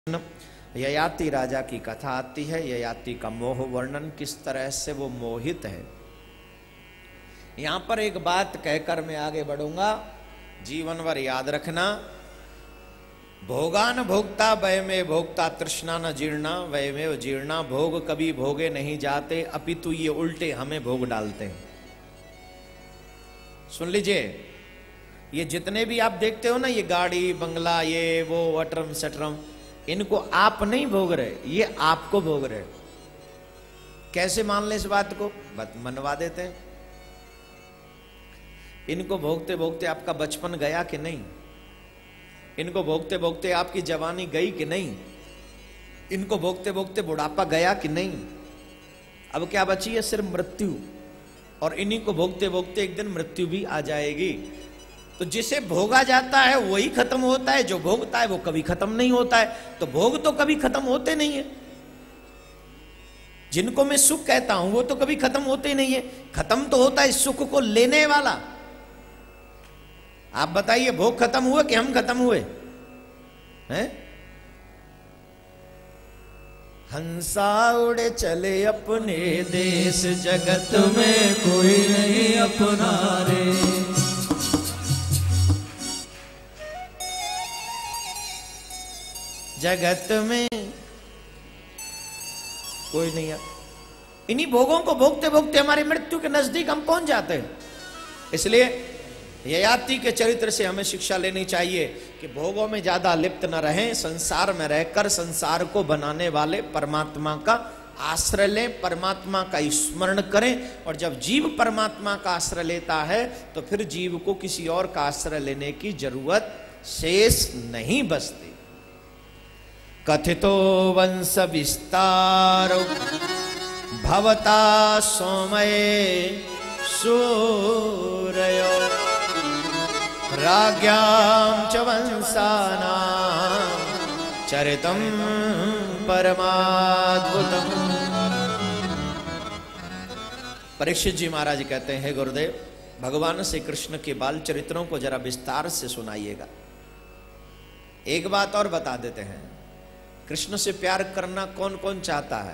ययाति राजा की कथा आती है। ययाति का मोह वर्णन, किस तरह से वो मोहित है। यहां पर एक बात कहकर मैं आगे बढ़ूंगा, जीवन भर याद रखना। भोगान भोक्ता वय में भोक्ता, तृष्णा न जीर्णा वय में जीर्णा। भोग कभी भोगे नहीं जाते, अपितु ये उल्टे हमें भोग डालते हैं। सुन लीजिए, ये जितने भी आप देखते हो ना, ये गाड़ी बंगला ये वो अटरम सटरम, इनको आप नहीं भोग रहे, ये आपको भोग रहे। कैसे मान ले इस बात को? मनवा देते हैं। इनको भोगते भोगते आपका बचपन गया कि नहीं? इनको भोगते भोगते आपकी जवानी गई कि नहीं? इनको भोगते भोगते बुढ़ापा गया कि नहीं? अब क्या बची है? सिर्फ मृत्यु। और इन्हीं को भोगते भोगते एक दिन मृत्यु भी आ जाएगी। तो जिसे भोगा जाता है वही खत्म होता है, जो भोगता है वो कभी खत्म नहीं होता है। तो भोग तो कभी खत्म होते नहीं है। जिनको मैं सुख कहता हूं वो तो कभी खत्म होते नहीं है। खत्म तो होता है सुख को लेने वाला। आप बताइए, भोग खत्म हुए कि हम खत्म हुए हैं? हंसा उड़े चले अपने देश, जगत में कोई नहीं अपना रे। जगत में कोई नहीं है। इन्हीं भोगों को भोगते भोगते हमारी मृत्यु के नजदीक हम पहुंच जाते हैं। इसलिए ययाति के चरित्र से हमें शिक्षा लेनी चाहिए कि भोगों में ज्यादा लिप्त न रहें। संसार में रहकर संसार को बनाने वाले परमात्मा का आश्रय लें, परमात्मा का स्मरण करें। और जब जीव परमात्मा का आश्रय लेता है तो फिर जीव को किसी और का आश्रय लेने की जरूरत शेष नहीं बचती। कथितो वंश विस्तारो भवता सोमये सूरयो, राज्ञां च वंशानां चरितं परमाद्भुतम्। परीक्षित जी महाराज जी कहते हैं, गुरुदेव, भगवान श्री कृष्ण के बाल चरित्रों को जरा विस्तार से सुनाइएगा। एक बात और बता देते हैं, कृष्ण से प्यार करना कौन कौन चाहता है?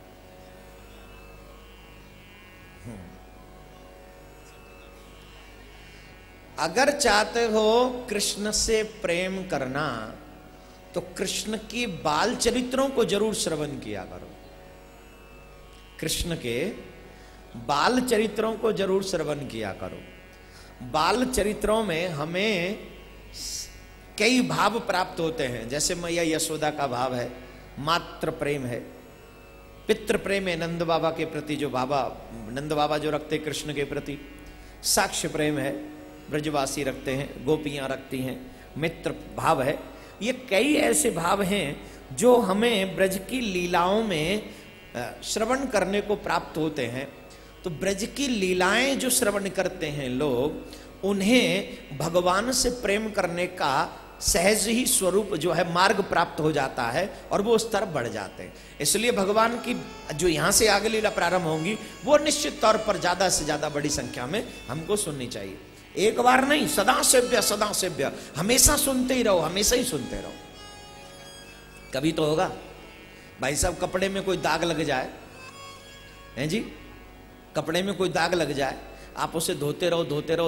अगर चाहते हो कृष्ण से प्रेम करना तो कृष्ण की बाल चरित्रों को जरूर श्रवण किया करो। कृष्ण के बाल चरित्रों को जरूर श्रवण किया करो। बाल चरित्रों में हमें कई भाव प्राप्त होते हैं। जैसे मैया यशोदा का भाव है, मातृ प्रेम है, पितृ प्रेम है नंद बाबा के प्रति, जो नंद बाबा जो रखते कृष्ण के प्रति। साक्ष्य प्रेम है, ब्रजवासी रखते हैं, गोपियां रखती हैं। मित्र भाव है। ये कई ऐसे भाव हैं जो हमें ब्रज की लीलाओं में श्रवण करने को प्राप्त होते हैं। तो ब्रज की लीलाएं जो श्रवण करते हैं लोग, उन्हें भगवान से प्रेम करने का सहज ही स्वरूप जो है मार्ग प्राप्त हो जाता है और वो उस तरफ बढ़ जाते हैं। इसलिए भगवान की जो यहां से आगे लीला प्रारंभ होंगी वो निश्चित तौर पर ज्यादा से ज्यादा बड़ी संख्या में हमको सुननी चाहिए। एक बार नहीं, सदा सेव्य, हमेशा सुनते ही रहो, हमेशा ही सुनते रहो। कभी तो होगा भाई साहब, कपड़े में कोई दाग लग जाए, हैं जी, कपड़े में कोई दाग लग जाए, आप उसे धोते रहो,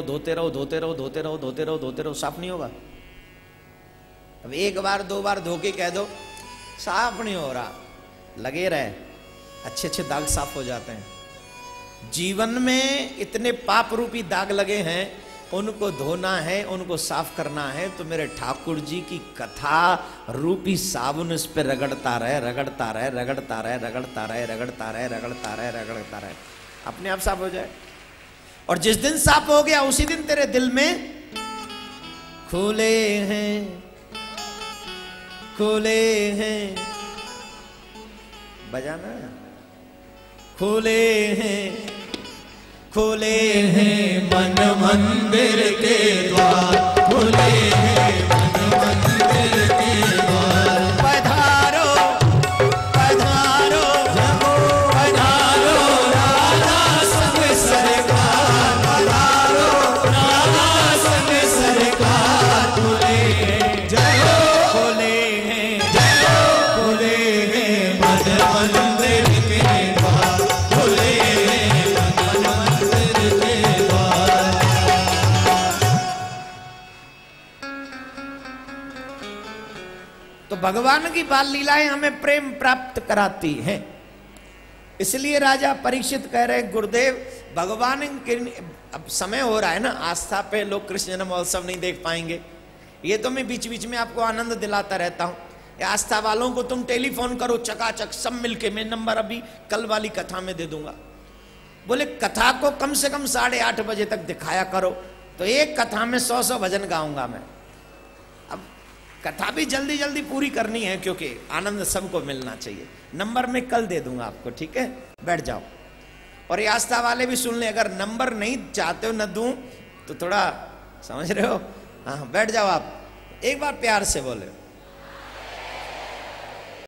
साफ नहीं होगा। अब एक बार दो बार धो के कह दो साफ नहीं हो रहा, लगे रहे, अच्छे अच्छे दाग साफ हो जाते हैं। जीवन में इतने पाप रूपी दाग लगे हैं, उनको धोना है, उनको साफ करना है। तो मेरे ठाकुर जी की कथा रूपी साबुन इस पे रगड़ता रहे, अपने आप साफ हो जाए। और जिस दिन साफ हो गया उसी दिन तेरे दिल में खुले हैं बजाना, खुले हैं मन मंदिर के द्वार, खुले हैं मन मंदिर के द्वार। पधारो पधारो पधारो राधा संग सरकार, पधारो राधा संग सरकार। खुले हैं, जय हो, खुले हैं, जय हो। भगवान की बाल लीलाएं हमें प्रेम प्राप्त कराती हैं। इसलिए राजा परीक्षित कह रहे गुरुदेव भगवान के, अब समय हो रहा है ना, आस्था पे लोग कृष्ण जन्म महोत्सव नहीं देख पाएंगे। ये तो मैं बीच बीच में आपको आनंद दिलाता रहता हूँ। आस्था वालों को तुम टेलीफोन करो चकाचक सब मिलके, मैं नंबर अभी कल वाली कथा में दे दूंगा। बोले कथा को कम से कम 8:30 बजे तक दिखाया करो, तो एक कथा में 100 भजन गाऊंगा मैं। अब कथा भी जल्दी जल्दी पूरी करनी है क्योंकि आनंद सबको मिलना चाहिए। नंबर मैं कल दे दूंगा आपको, ठीक है, बैठ जाओ। और ये आस्था वाले भी सुन ले, अगर नंबर नहीं चाहते हो न दूं तो थोड़ा समझ रहे हो, हाँ बैठ जाओ आप, एक बार प्यार से बोले।